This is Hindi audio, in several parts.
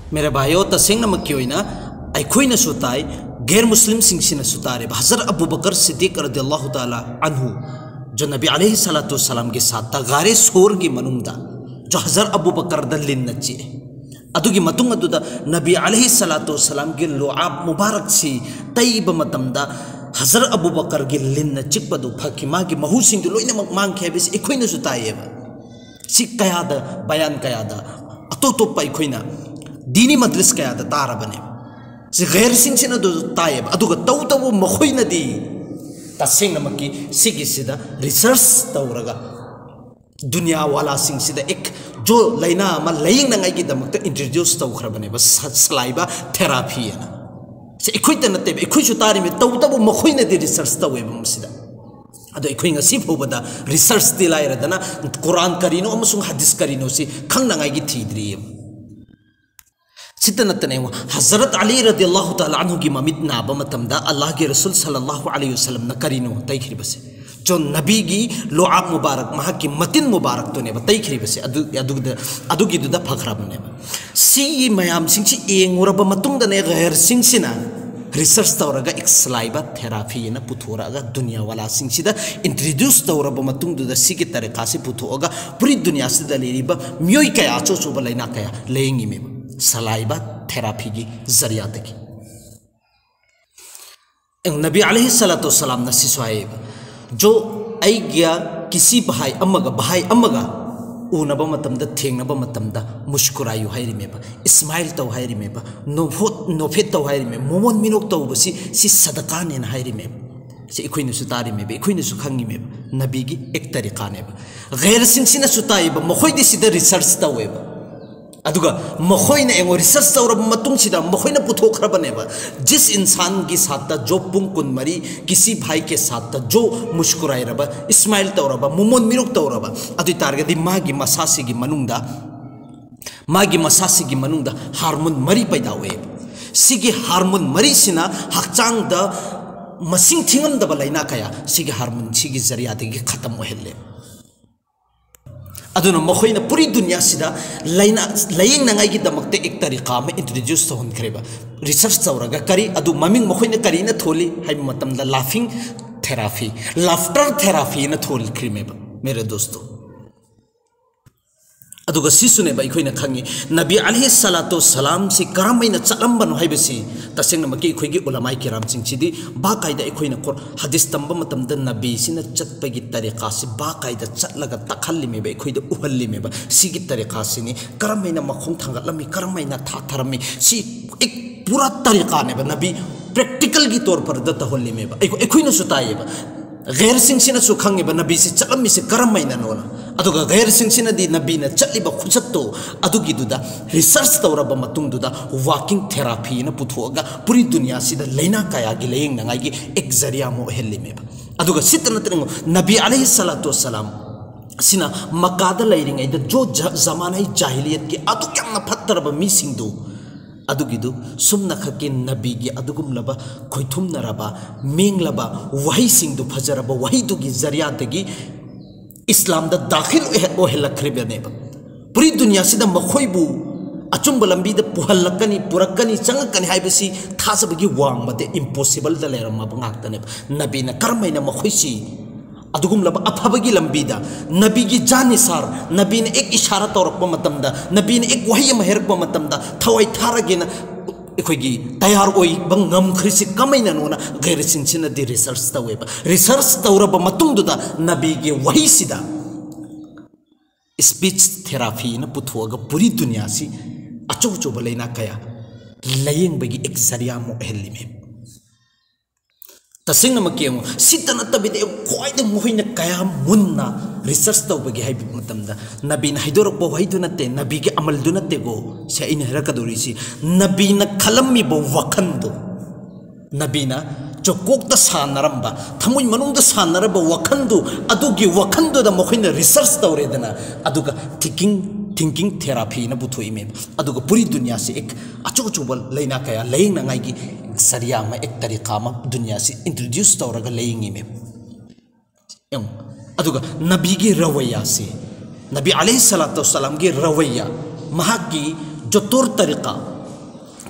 मेरे भाइयों तसेंगनमक्की ओइना अखोइना सुताई गैर मुस्लिम सिंह सुतारे हज़रत अबू बकर सिद्दीक़ रज़ियल्लाहु ताला अन्हु जो नबी अलैहि सलातु वस्सलाम के साथ गारे सोर की मनुंगदा जो हज़रत अबू बकर दलिन नची अदुगी मतुंग अदुदा नबी अलैहि सलातु वस्सलाम के लोआब मुबारक सी तैब मतमदा हज़रत अबू बकर के लिन चिकपदु फकी मागी महूसिंग लोइनमक मांगखे बिस अखोइना सुताइएबा सी कयादा बयान कयादा अतोतोपा अखोइना दीनी मजलिस कयादा तारबने से गैर सिंह तायब अदुगा तौ तौ मखोइनदी तसेंगनमक्की सिगिसिदा रिसर्च तौरगा दुनिया वाला सिंह एक जो लाइना मा लाइंगनांगाई दमकता इंट्रोड्यूस तौखरबने बस सलाइबा थेरापी है ना से इखोइता नते इखोइसु तारि में तौ तौ मखोइनदी रिसर्च तौवेब मसिदा अदो इखोइ ngasi फोबदा रिसर्च दिलाइरदना कुरान करिनो अमसुंग हदीस करिनो सि खंगनांगाई की थीद्री सितनतने हज़रत अली रज़ियल्लाहु ताला अन्हु की ममित नाब मतमदा अल्लाह के रसूल सल्लल्लाहु अलैहि वसल्लम न करिनो तैखरिबसे जो नबी की लोआब मुबारक महा की मतिन मुबारक तो ने तैखरिबसे अदुगी दुदा फखराबने सी मयाम सिंची एंगुरब मतुंगदने गैर सिंसिना रिसर्च तौरगा एक स्लाइबा थेरापी न पुथोरागा दुनिया वाला सिंसिदा इंट्रोड्यूस तौरब मतुंगदुदा सिगी तरीका से पुथोगा पूरी दुनिया से लेरिबा मियोई कया चोचोब लेना कया लेंगी में सलाइबा थेरापी की जरिया तक नबी अलैहि सलातु वस्सलाम न सिसवाइब जो आइग्या किसी भाई अमगा उनब मतमदा थेंगनब मतमदा मुस्कुरायु हाइरिमेबा स्माइल तौ हाइरिमेबा नोफेट तौ हाइरिमे मोमोन मिनोक तौबसी सि सदकाने न हाइरिमेबा से इखोइनसु तारिमेबा इखोइनसु खंगिमेबा नबी की एक तरीकानेबा गैर सिंसिना सुताइबा मखोइदि सिदा रिसर्च तौवेबा अदुगा मखोइना एंगो रिसर्च तौरब मतुंगसिदा मखोइना पुथोखरबनेबा जिस इंसान के साथ जो पुंग कुनमरी किसी भाई के साथ जो मुस्कुराइरबा स्माइल तौरबा मुमोन मिरुक तौरबा अदु तारगदि मागी मसासिगी मनुंगदा हार्मोन मरी पैदा हुए सिगी हार्मोन मरी सिना हक्चांगदा मसिंग थिंगमदबा लाइना कया सिगी हार्मोन सिगी जरियादगी खत्म होहेले अदुना मखोइना पूरी दुनिया सिदा लाइना लाइंगनांगाई की दमकते एक तरीका में इंट्रोड्यूस तौहनखरेबा रिसर्च तौरगा करी अदु ममिंग मखोइना करीना थोली हाइ मतमदा लाफिंग थेरापी लाफ्टर थेरापी न थोलखरिमेबा मेरे दोस्तों अदुगा सिसुनेबा इखोइना खंगी नबी अलैहि सलातु वस्सलाम से करमैना चलंबनो हाइबसी तसेंगनमकी इखोइगी उलमाई किराम सिंचिदी बाकायदा इखोइना कोर हदीस तंबा मतमदा नबी सिना चतपगी तरीका से बाकायदा चलगा तखल्लिमेबा इखोइदा उहल्लिमेबा सिगी तरीका सिनी करमैना मखोंग थांगलमी करमैना थाथरमी सी एक पूरा तरीका नेबा नबी प्रैक्टिकल की तौर पर दतहोल्लिमेबा इखोइना सुताइबा गैर सिंह सुखंगेबा नबी से चलमी से करमैना नोना अदुगा गैर सिंह दी नबी न चलिबा खुजत्तो अदुगिदुदा रिसर्च तौरब मतुंगदुदा वाकिंग थेरापी न पुथोगा पूरी दुनिया सिदा लेना कायागी लेयंग नंगागी एक जरिया मो हेल्लिमेबा अदुगा सितनतंगो नबी अलैहि सलातु वस्सलाम सिना मक्कादा लेरिंगैदा जो जमाना जाहिलियत की अदुक्यामना फत्तरबा मीसिंगदु अदुगिदु सुमना खके नबी की अदुगुमलबा खोइथुमनरबा मेंगलबा वही सिंगदु फजरबा वही दुगी जरिया तगी इस्लाम दा दाखिल ओहेलखरेबनेबा पूरी दुनिया सिदा मखोइबु अचुंब लंबी द पुहलकनी पुरकनी चंगकनी हाइबसी थासबगी वांगबते इम्पॉसिबल द लेरमबा ngaktane नबी न करमैना मखोइसी अदुगुमलबा अफबगी लंबीदा नबी की जानिसार नबी ने एक इशारा तौरकपा मतमदा नबी ने एक वही महरकपा मतमदा थवाई थारगेना इखोइगी तैयार ओई बंगम खरिसि कमैना नोना गैर सिंसिना दि रिसर्च तवेबा रिसर्च तौरबा मतुंगदुदा नबी के वही सिदा स्पीच थेरापी न पुथोगा पूरी दुनिया सी अचोचोब लेना कया लयंगबगी एक जरिया मो हेल्लिमे तसेंगनमकी सितनतबिदे खोइद मोहिना कया मुन्ना रिसर्च तौबगी हाइबि मतमदा नबीना हाइदोरकबो वहिदु नते नबी के अमलदु नतेगो से इन हरकदोरिसी नबीना खलम्मिबो वखंदो नबीना चोकोकता सानरंबा थमुइ मनुंगदा सानरबा वखंदु अदुगी वखंदुदा मोहिना रिसर्च तौरेदना अदुगा थिंकिंग थेरापी न बुथोइमे अदुगा पूरी दुनिया से एक अचोचोबल लेना कया लेइंग नंगाइगी सरिया में एक तरीका में दुनिया से इंट्रोड्यूस तौरगा लेइंगी में अदुगा नबी की रवैया से नबी अलैहि सलातु वस्सलाम की रवैया महा की जो तौर तरीका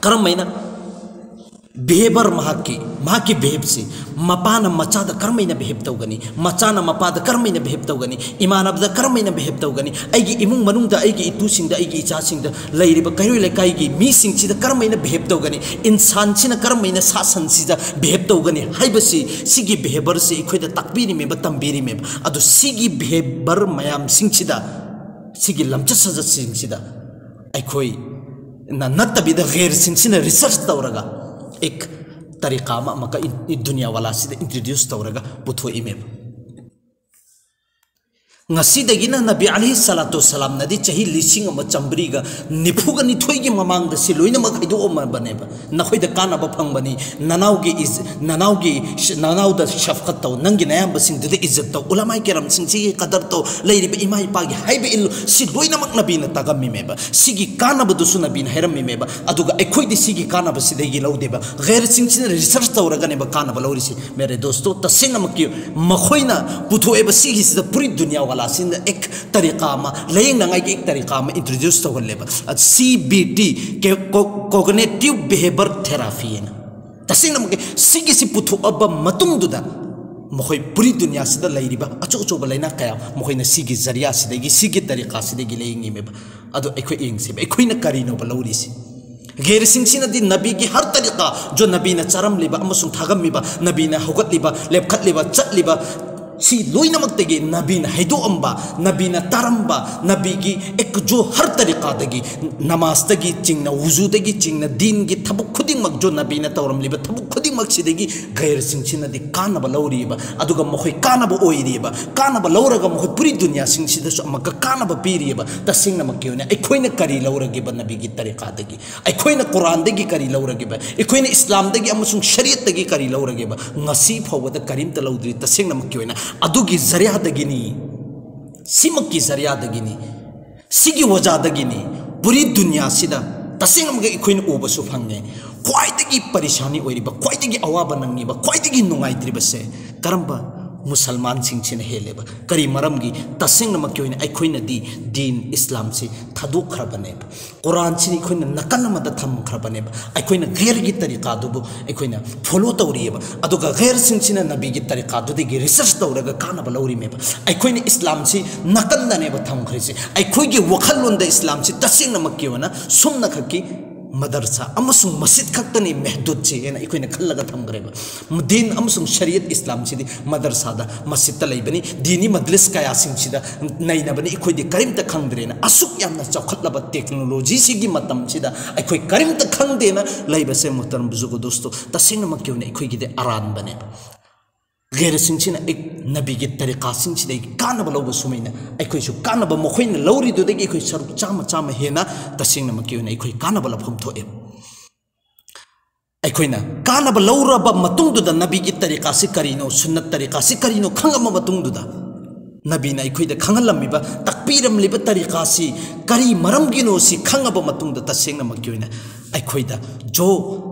karamaina behavior mahaki behave si mapana machada karmaina behave tawgani machana mapada karmaina behave tawgani imanabda karmaina behave tawgani aigi imung manungda aigi itu singda aigi icha singda lairiba kairoi lekai gi mi sing sida karmaina behave tawgani insan sina karmaina sasan sida behave tawgani haibasi sigi behavior si ikhoida takbiri me tambiri me adu sigi behavior mayam sing sida sigi lamcha saja sing sida aikhoi na natabida ghair sing sina research tawraga एक तरीका मका दुनिया वाला से इंट्रोड्यूस तौरगा पुथोई में ngasidagiina nabi alaihi salatu salam nadi chahi lising ama chambri ga nifuga nithoi gi mamang da siloina ma khaido ma bane ba nakhoi da kana ba phang bani nanau da shafqat taw nangi nayam basing de izzat taw ulama kiram sing si qadar taw leiri ba imai pa gi haibe il siloina mak nabi na tagam mi me ba sigi kana ba dusu nabi na heram mi me ba aduga ekhoi di sigi kana ba sidegi laude ba ghair sing sin research taw raga ne ba kana ba lauri si mere dosto tasing mak ki makhoina puthoe ba sigi sida puri dunia wala sin ek tariqa ma laying na ngai ek tariqa ma introduce to leba CBT ke cognitive behavior therapy na tasing nam ke sigi si puthu aba matung duda mokhoi puri dunia sida lairiba acho ba laina kaya mokhoi na sigi zariya sidagi sigi tariqa sidagi laying me ba ado ekhoi ing se ekhoi na kari no ba lauri si ghair sing sina di nabi ki har tariqa jo nabi na charam liba amasung thagam miba nabi na hogat liba lepkhat liba chat liba si loina magtegi nabi na haido amba nabi na taramba nabi gi ek jo har tariqa dagi namaz dagi chingna wuzu dagi chingna din gi thabuk khuding mag jo nabi na tawram liba thabuk khuding mag sidegi ghair sing sina di kana ba lauri ba aduga mokhoi kana ba oiri ba kana ba lauraga mokhoi puri dunia sing sida so amaka kana ba piri ba ta sing na makyone ai khoina kari lauragi ba nabi gi tariqa dagi ai khoina Qur'aan dagi kari lauragi ba ai khoina Islam dagi amasung shariat dagi kari lauragi ba ngasi phawada karim ta laudri ta sing na makyone adugi zariya dagini simaki zariya dagini sigi waja dagini puri dunia sida tasing amga ikoin oba su phangne khwaidagi parishani oiriba khwaidagi awaba nangiba khwaidagi nungaidriba se karamba musalman sing chine heleba kari maramgi tasing namak yoina aikoina di din Islam si thaduk khrabane Qur'an chini khoina nakal mada tham khrabane aikoina ghair gi tariqa dubu aikoina follow tawriba aduga ghair sing china nabi gi tariqa du de research tawraga kana balawri me aikoina Islam si nakal na ne ba tham khrisi aikoi gi wakhalon da Islam si tasing namak yona sumna khaki madarsa amasung masjid khaktani mehdud che ena ikoina khallaga thamgreba din amasung shariat Islam chidi madarsa da masjid ta leibani dini majlis kaya sing chida naina bani ikoi di karim ta khangdrena asuk yamna chawkhatlaba technology sigi matam chida ikoi karim ta khangdena leiba se muhtaram buzugo dosto tasing makyone ikoi gi de aran bane ghair sing china ek nabi gi tariqa sing chida kana ba lobo sumaina ikoi su kana ba mokhoina lawri do de ikoi saruk chama hena tasing makyone ikoi kana ba lapham thoe aikoina kana ba laura ba matung du da nabi gi tariqa si karino sunnat tariqa si karino khangama matung du da nabi na ikoida khangalam ba takbiram liba tariqa si kari maram gino si khangaba matung da taseng na makyoina aikoida jo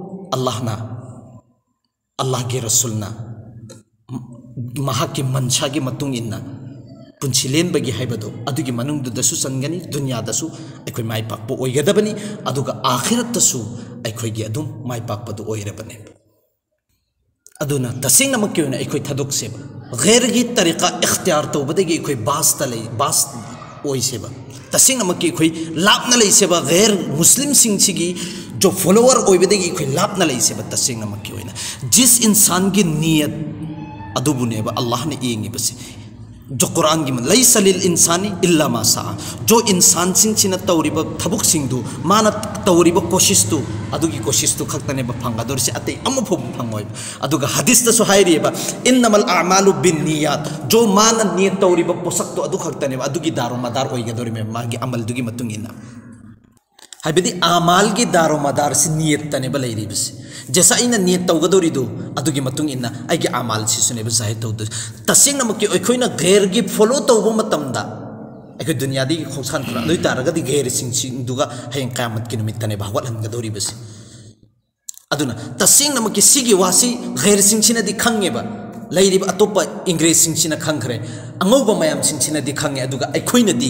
Allah ge rasulna mahaki mansha gi matung inna punchilen bagi haibado adugi manung du dasu sangani dunya dasu aikoi mai pakpo oigadabani aduga akhirat dasu aikoi gi adum mai pakpa du oirabane aduna tasing namak kyona aikoi thaduk seba ghair gi tariqa ikhtiyar to badegi aikoi bas oi seba tasing namak ki aikoi lapna lei seba ghair muslim sing chigi jo follower oi badegi aikoi lapna lei seba tasing namak ki oina jis insan gi niyat adubune ba Allah ne yengi basi जो कुरान की मन लैसा लिल इंसानी इल्ला मा सा जो इंसान सिंह चिना तौरीबा थबुक सिंह दु माना तौरीबा कोशिश तु अदुगी कोशिश तु खक्तने बा फंगा दोर से अते अमफो फंगोय अदुगा हदीस त सोहाइरिबा इन्नमल अमालु बिन्नियात जो माना नियत तौरीबा पोसक तो अदु खक्तने बा अदुगी दारो मदार ओइगा दोर में मागी अमल दुगी मतुंग इना हाइबेदी अमाल की दारो मदार से नियत तने बा लैरिबस जैसा इन नियत तौगदोरी दो अदुगी मतुंग इना आइगे अमाल सिसुने बा जाहि तौद तसिंग नमकी ओइखोइना गैर की फॉलो तौबो मतमदा अखो दुनियादी खोसान खरा नोइ तारगदी गैर सिंग दुगा हयं क़यामत की निमित्त ने भावल हनगदोरी बस अदुना तसिंग नमकी सिगी वासी गैर सिंग सिना दि खंगेबा लैरिब अतोपा इंग्रेज सिंग सिना खंगखरे अंगौबा मयाम सिंग सिना दि खंगे अदुगा अखोइना दि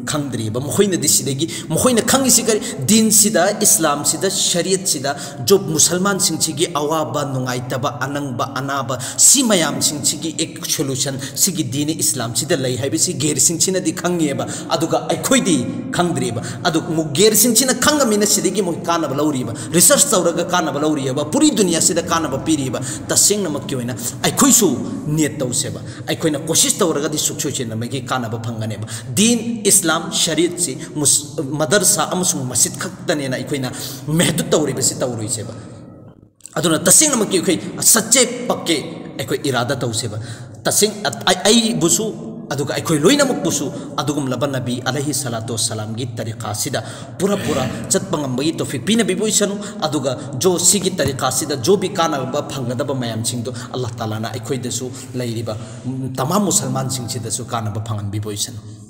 खंगद्रीबा मखोइना दिसिदगी मखोइना खंगिसि करी दिन सिदा इस्लाम सिदा शरीयत सिदा जो मुसलमान सिंचिगी अवाबा नुंगाइतबा अनंगबा अनाबा सी मयाम सिंचिगी एक सोल्यूशन सिगी दीन इस्लाम सिदा लई हाइबेसि गेर सिंचिना दि खंगिएबा अदुगा अखोइदी खंगद्रीबा अदु मु गेर सिंचिना खंगमिना सिदगी मो कानबा लौरीबा रिसर्च तौरगा कानबा लौरीबा पूरी दुनिया सिदा कानबा पीरीबा तसेंगना मक्की होइना अखोइसु नेट तौसेबा अखोइना कोशिश तौरगा दि सुखसुचिना मगी कानबा फंगनेबा दीन इस्लाम शरीयत से मदरसा अमसुंग मस्जिद खक्तनेना अखोइना महदुद तौरीबसि तौरुइसेबा अदुना तसेंगना मक्की अखोइ सच्चे पक्के अखोइ इरादा तौसेबा तसेंग आई बुसु अदुगा अखोइ लोइनमक बुसु अदुगुम लब नबी अलैहि सलातु वस्सलाम गी तरीका सिदा पूरा पूरा चतपंगमगी तौफिक पिना बिबोइसनु अदुगा जो सिगी तरीका सिदा जो भी कानबा फंगदबा मयाम सिंगदो अल्लाह ताला ना अखोइ दसु लैरिबा तमाम मुसलमान सिंग सिदसु कानबा फंगन बिबोइसनु